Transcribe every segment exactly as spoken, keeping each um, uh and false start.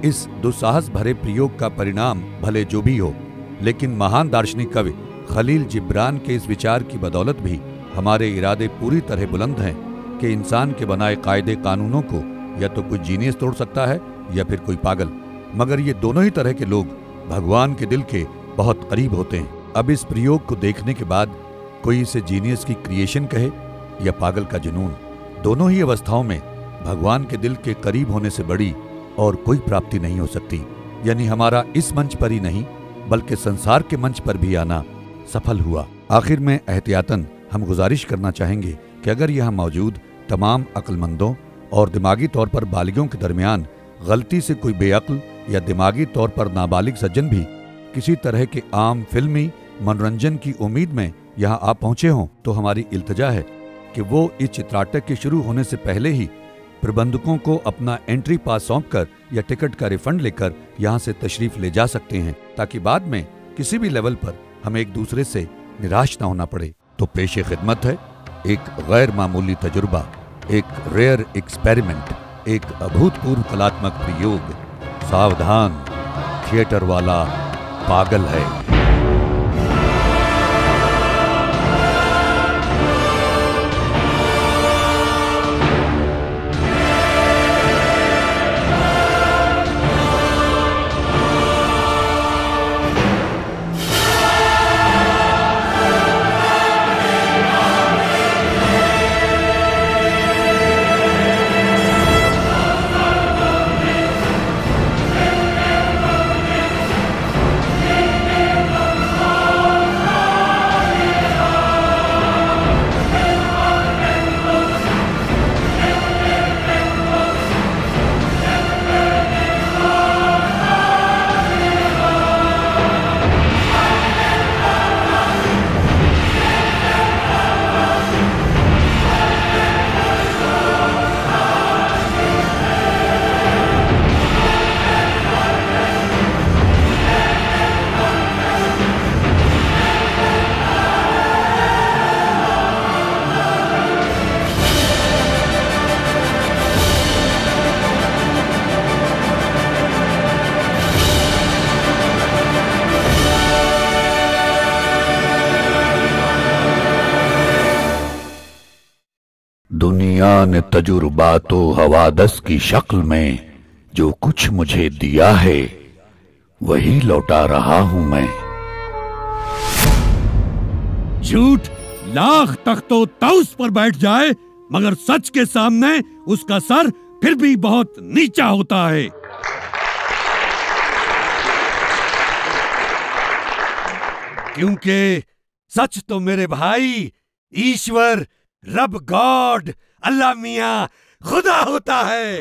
इस दुस्साहस भरे प्रयोग का परिणाम भले जो भी हो, लेकिन महान दार्शनिक कवि खलील जिब्रान के इस विचार की बदौलत भी हमारे इरादे पूरी तरह बुलंद हैं कि इंसान के बनाए कायदे कानूनों को या तो कोई जीनियस तोड़ सकता है या फिर कोई पागल, मगर ये दोनों ही तरह के लोग भगवान के दिल के बहुत करीब होते हैं। अब इस प्रयोग को देखने के बाद कोई इसे जीनियस की क्रिएशन कहे या पागल का जुनून, दोनों ही अवस्थाओं में भगवान के दिल के करीब होने से बड़ी और कोई प्राप्ति नहीं हो सकती। यानी हमारा इस मंच पर ही नहीं बल्कि संसार के मंच पर भी आना सफल हुआ। आखिर में एहतियातन हम गुजारिश करना चाहेंगे कि अगर यहाँ मौजूद तमाम अक्लमंदों और दिमागी तौर पर बालिगों के दरमियान गलती से कोई बेअक्ल या दिमागी तौर पर नाबालिग सज्जन भी किसी तरह के आम फिल्मी मनोरंजन की उम्मीद में यहाँ आ पहुंचे हों, तो हमारी इल्तजा है कि वो इस चित्राटक के शुरू होने से पहले ही प्रबंधकों को अपना एंट्री पास सौंपकर या टिकट का रिफंड लेकर यहाँ से तशरीफ ले जा सकते हैं, ताकि बाद में किसी भी लेवल पर हमें एक दूसरे से निराश न होना पड़े। तो पेशे खिदमत है एक गैर मामूली तजुर्बा, एक रेयर एक्सपेरिमेंट, एक अभूतपूर्व कलात्मक प्रयोग। सावधान, थिएटर वाला पागल है। दुनिया ने तजुर्बातो हवादस की शक्ल में जो कुछ मुझे दिया है वही लौटा रहा हूं मैं। झूठ लाख तख्तो तौस पर बैठ जाए मगर सच के सामने उसका सर फिर भी बहुत नीचा होता है। क्योंकि सच तो मेरे भाई ईश्वर, रब, गॉड, अल्लाह मियां, खुदा होता है।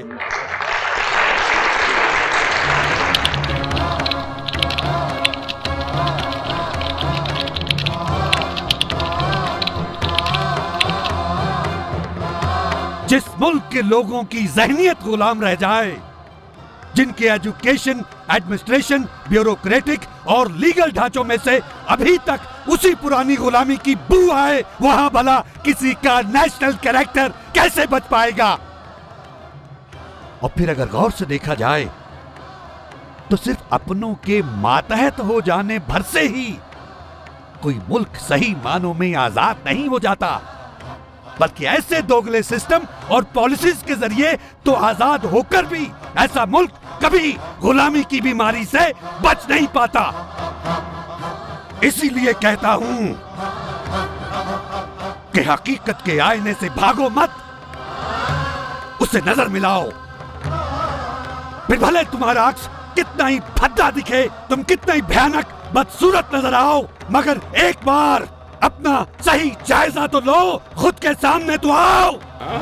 जिस मुल्क के लोगों की ज़हनियत गुलाम रह जाए, जिनके एजुकेशन, एडमिनिस्ट्रेशन, ब्यूरोक्रेटिक और लीगल ढांचों में से अभी तक उसी पुरानी गुलामी की बू आए, वहां भला किसी का नेशनल कैरेक्टर कैसे बच पाएगा? और फिर अगर गौर से देखा जाए तो सिर्फ अपनों के मातहत हो जाने भर से ही कोई मुल्क सही मानों में आजाद नहीं हो जाता, बल्कि ऐसे दोगले सिस्टम और पॉलिसीज के जरिए तो आजाद होकर भी ऐसा मुल्क कभी गुलामी की बीमारी से बच नहीं पाता। इसीलिए कहता हूं कि हकीकत के आईने से भागो मत, उससे नजर मिलाओ। फिर भले तुम्हारा अक्स कितना ही भद्दा दिखे, तुम कितना ही भयानक बदसूरत नजर आओ, मगर एक बार अपना सही जायजा तो लो, खुद के सामने तो आओ।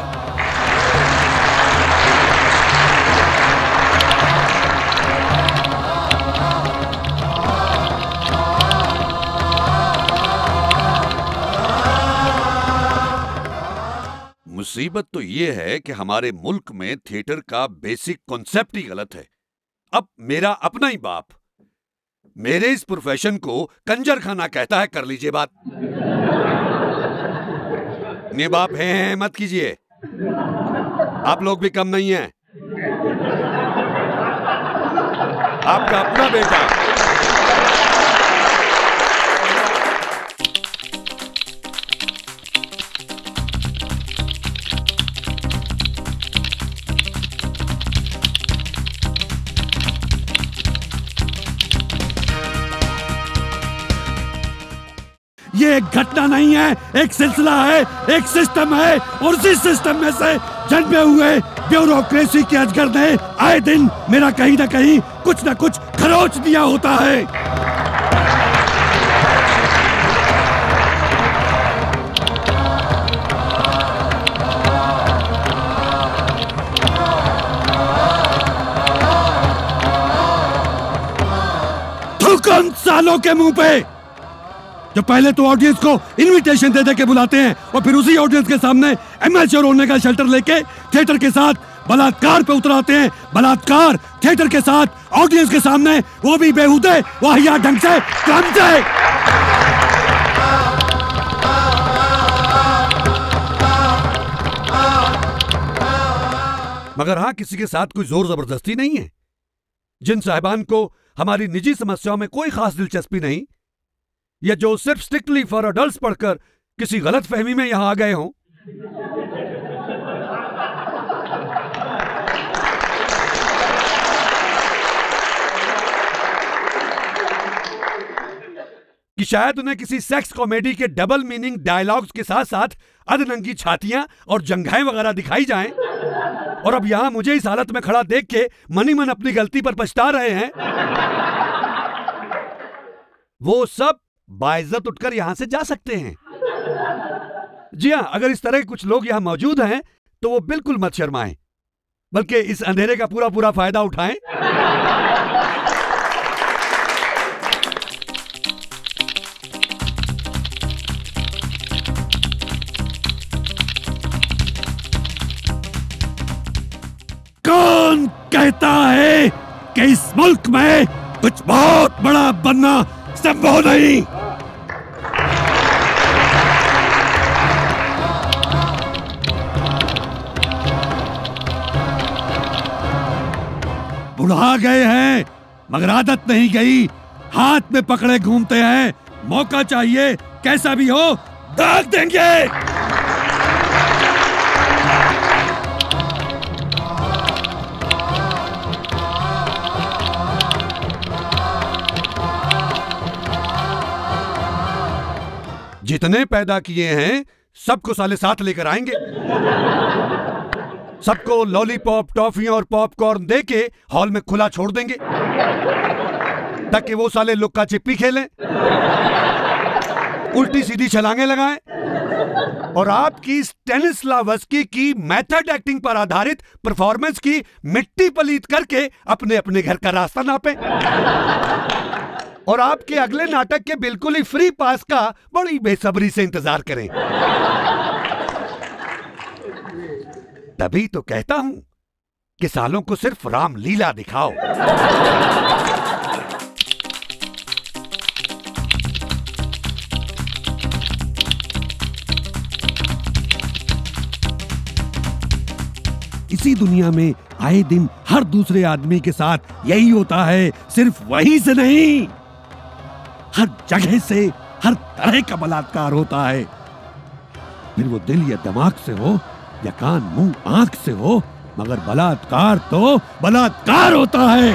मुसीबत तो ये है कि हमारे मुल्क में थिएटर का बेसिक कॉन्सेप्ट ही गलत है। अब मेरा अपना ही बाप मेरे इस प्रोफेशन को कंजर खाना कहता है, कर लीजिए बात। ने बाप है, है मत कीजिए, आप लोग भी कम नहीं हैं। आपका अपना बेटा। ये एक घटना नहीं है, एक सिलसिला है, एक सिस्टम है, और उसी सिस्टम में से जन्मे हुए ब्यूरोक्रेसी के अजगर ने आए दिन मेरा कहीं ना कहीं कुछ ना कुछ खरोच दिया होता है। थूकन सालों के मुंह पे, जो पहले तो ऑडियंस को इनविटेशन दे दे के बुलाते हैं और फिर उसी ऑडियंस के सामने एमेच्योर होने का शेल्टर लेके थिएटर के साथ बलात्कार पे उतराते हैं। बलात्कार थिएटर के साथ ऑडियंस के सामने, वो भी बेहुदे, वाहिया ढंग से, क्रम से। मगर हाँ, किसी के साथ कोई जोर जबरदस्ती नहीं है। जिन साहिबान को हमारी निजी समस्याओं में कोई खास दिलचस्पी नहीं, या जो सिर्फ स्ट्रिक्टली फॉर अडल्ट्स पढ़कर किसी गलत फहमी में यहां आ गए हों, कि शायद उन्हें किसी सेक्स कॉमेडी के डबल मीनिंग डायलॉग्स के साथ साथ अधनंगी छातियां और जंघाएं वगैरह दिखाई जाएं, और अब यहां मुझे इस हालत में खड़ा देख के मनी मन अपनी गलती पर पछता रहे हैं, वो सब बाइज्जत उठकर यहां से जा सकते हैं। जी हां, अगर इस तरह के कुछ लोग यहां मौजूद हैं तो वो बिल्कुल मत शर्माएं, बल्कि इस अंधेरे का पूरा पूरा फायदा उठाएं। कौन कहता है कि इस मुल्क में कुछ बहुत बड़ा बनना संभव नहीं? बुढ़ा गए हैं मगर आदत नहीं गई, हाथ में पकड़े घूमते हैं। मौका चाहिए, कैसा भी हो दाग देंगे। जितने पैदा किए हैं सबको साले साथ लेकर आएंगे। सबको लॉलीपॉप, टॉफियां और पॉपकॉर्न देके हॉल में खुला छोड़ देंगे ताकि वो साले लुक्का छिपी खेलें, उल्टी सीधी छलांगे लगाएं, और आपकी स्टेनिस्लावस्की की मेथड एक्टिंग पर आधारित परफॉर्मेंस की मिट्टी पलीत करके अपने अपने घर का रास्ता नापें, और आपके अगले नाटक के बिल्कुल ही फ्री पास का बड़ी बेसब्री से इंतजार करें। तभी तो कहता हूं कि सालों को सिर्फ रामलीला दिखाओ। इसी दुनिया में आए दिन हर दूसरे आदमी के साथ यही होता है। सिर्फ वहीं से नहीं, हर जगह से हर तरह का बलात्कार होता है। फिर वो दिल या दिमाग से हो या कान मुंह आंख से हो, मगर बलात्कार तो बलात्कार होता है।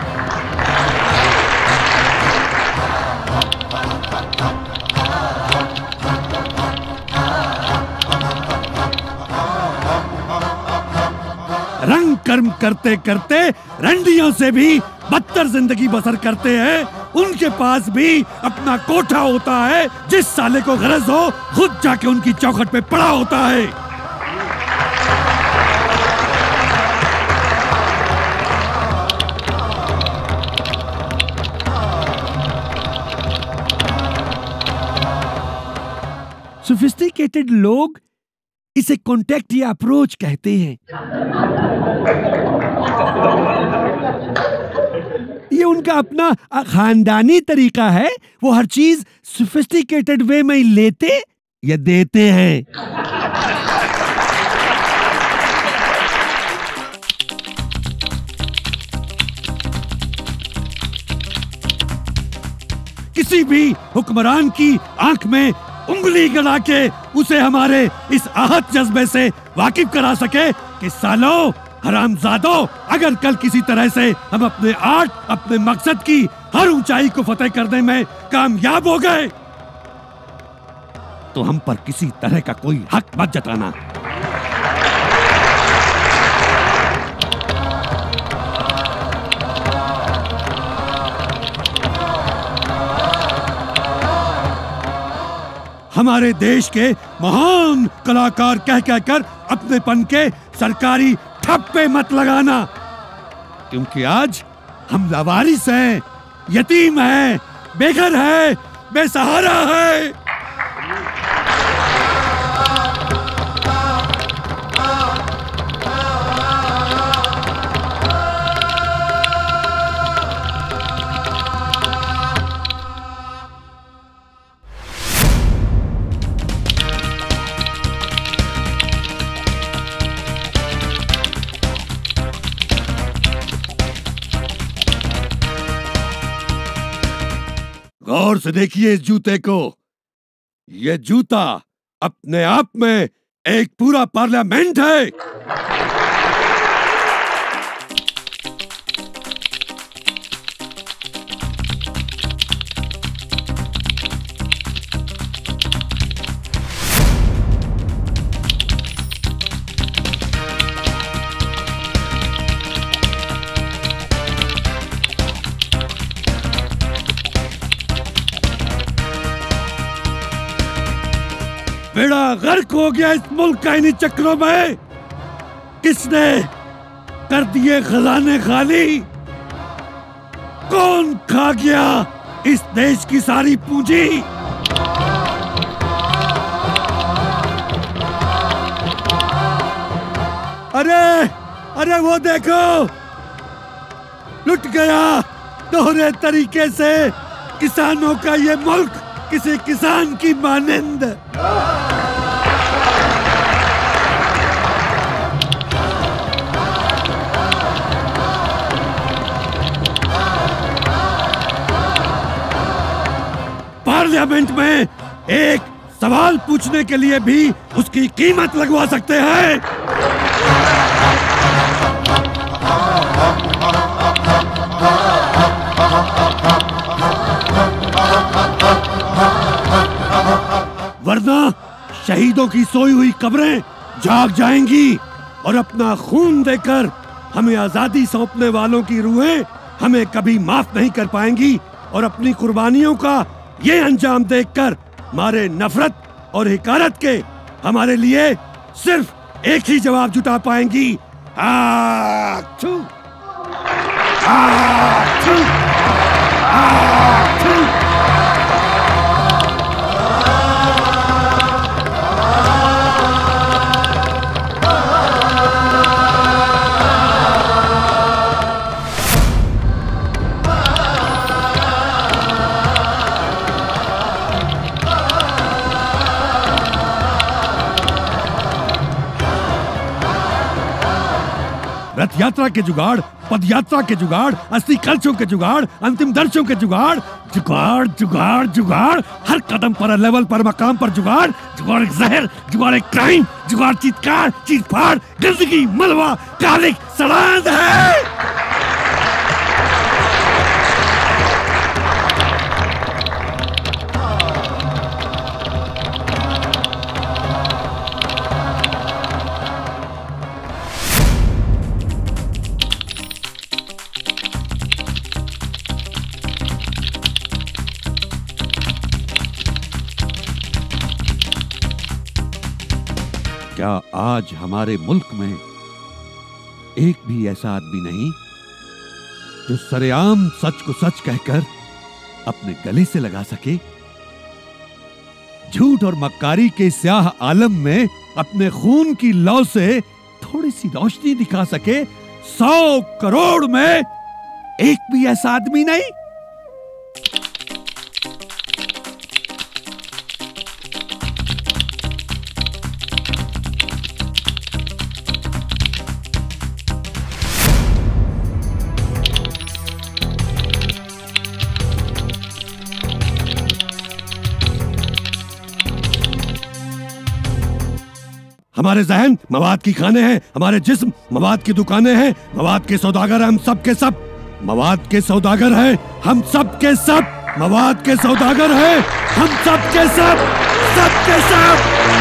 रंग कर्म करते करते रंडियों से भी बदतर जिंदगी बसर करते हैं। उनके पास भी अपना कोठा होता है। जिस साले को गरज हो खुद जाके उनकी चौखट पे पड़ा होता है। सोफिस्टिकेटेड लोग इसे कॉन्टेक्ट या अप्रोच कहते हैं। ये उनका अपना खानदानी तरीका है। वो हर चीज सोफिस्टिकेटेड वे में लेते या देते हैं। किसी भी हुक्मरान की आंख में उंगली गड़ा के उसे हमारे इस आहत जज्बे से वाकिफ करा सके कि सालो हरामजादों, अगर कल किसी तरह से हम अपने आर्ट, अपने मकसद की हर ऊंचाई को फतेह करने में कामयाब हो गए तो हम पर किसी तरह का कोई हक मत जताना। हमारे देश के महान कलाकार कह कहकर अपनेपन के सरकारी ठप्पे मत लगाना, क्योंकि आज हम लावारिस हैं, यतीम हैं, बेघर हैं, बेसहारा हैं। गौर से देखिए इस जूते को। यह जूता अपने आप में एक पूरा पार्लियामेंट है। बेड़ा गर्क हो गया इस मुल्क का इन्हीं चक्रों में। किसने कर दिए खजाने खाली? कौन खा गया इस देश की सारी पूंजी? अरे अरे वो देखो, लुट गया दोहरे तरीके से किसानों का ये मुल्क किसी किसान की मानिंद। पार्लियामेंट में एक सवाल पूछने के लिए भी उसकी कीमत लगवा सकते हैं। वरना शहीदों की सोई हुई कब्रें जाग जाएंगी और अपना खून देकर हमें आजादी सौंपने वालों की रूहें हमें कभी माफ नहीं कर पाएंगी और अपनी कुर्बानियों का ये अंजाम देखकर हमारे नफरत और हिकारत के हमारे लिए सिर्फ एक ही जवाब जुटा पाएंगी, आछू, आछू, आछू। रथ यात्रा के जुगाड़, पद यात्रा के जुगाड़, अस्थि कलशों के जुगाड़, अंतिम दर्शों के जुगाड़, जुगाड़ जुगाड़ जुगाड़, हर कदम पर, लेवल पर, मकाम पर जुगाड़। जुगाड़ एक जहर, जुगाड़ एक क्राइम, जुगाड़ चित्कार, चीरफाड़, गंदगी, मलबा, कालिक, सड़ांध है। क्या आज हमारे मुल्क में एक भी ऐसा आदमी नहीं जो सरेआम सच को सच कहकर अपने गले से लगा सके? झूठ और मक्कारी के स्याह आलम में अपने खून की लौ से थोड़ी सी रोशनी दिखा सके? सौ करोड़ में एक भी ऐसा आदमी नहीं? हमारे जहन मवाद की खाने हैं, हमारे जिस्म मवाद की दुकानें हैं। मवाद के सौदागर हम सब के सब, मवाद के सौदागर हैं हम सब के सब, मवाद के सौदागर हैं हम सब के सब, सब के सब।